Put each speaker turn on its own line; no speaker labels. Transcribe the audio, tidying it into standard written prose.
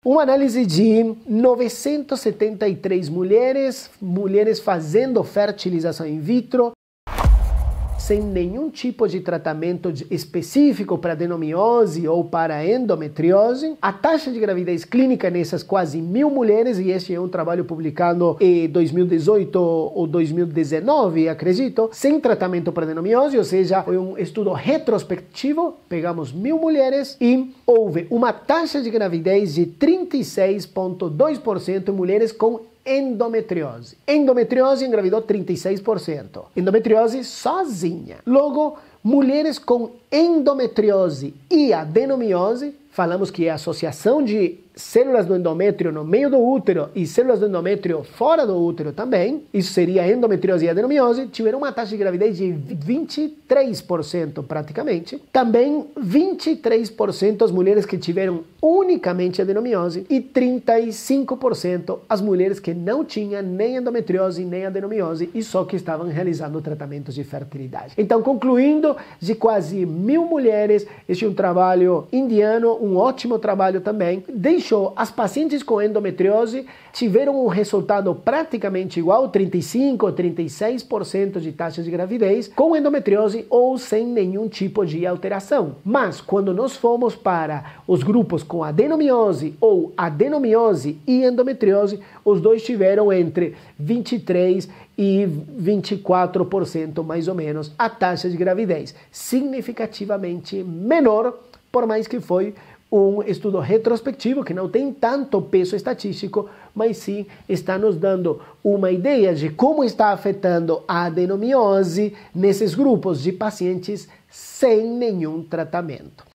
Uma análise de 973 mulheres fazendo fertilização in vitro, sem nenhum tipo de tratamento específico para adenomiose ou para endometriose. A taxa de gravidez clínica nessas quase 1.000 mulheres, e este é um trabalho publicado em 2018 ou 2019, acredito, sem tratamento para adenomiose, ou seja, foi um estudo retrospectivo, pegamos 1.000 mulheres e houve uma taxa de gravidez de 36,2% em mulheres com endometriose. Endometriose engravidou 36%. Endometriose sozinha. Logo, mulheres com endometriose e adenomiose, falamos que é a associação de células do endométrio no meio do útero e células do endométrio fora do útero também, isso seria endometriose e adenomiose, tiveram uma taxa de gravidez de 23% praticamente. Também 23% as mulheres que tiveram unicamente adenomiose e 35% as mulheres que não tinham nem endometriose nem adenomiose e só que estavam realizando tratamentos de fertilidade. Então, concluindo, de quase 1.000 mulheres, este é um trabalho indiano, um ótimo trabalho também, deixou as pacientes com endometriose tiveram um resultado praticamente igual, 35% ou 36% de taxa de gravidez, com endometriose ou sem nenhum tipo de alteração. Mas quando nós fomos para os grupos com adenomiose ou adenomiose e endometriose, os dois tiveram entre 23% e 24% mais ou menos a taxa de gravidez, significativamente menor, por mais que foi um estudo retrospectivo que não tem tanto peso estatístico, mas sim está nos dando uma ideia de como está afetando a adenomiose nesses grupos de pacientes sem nenhum tratamento.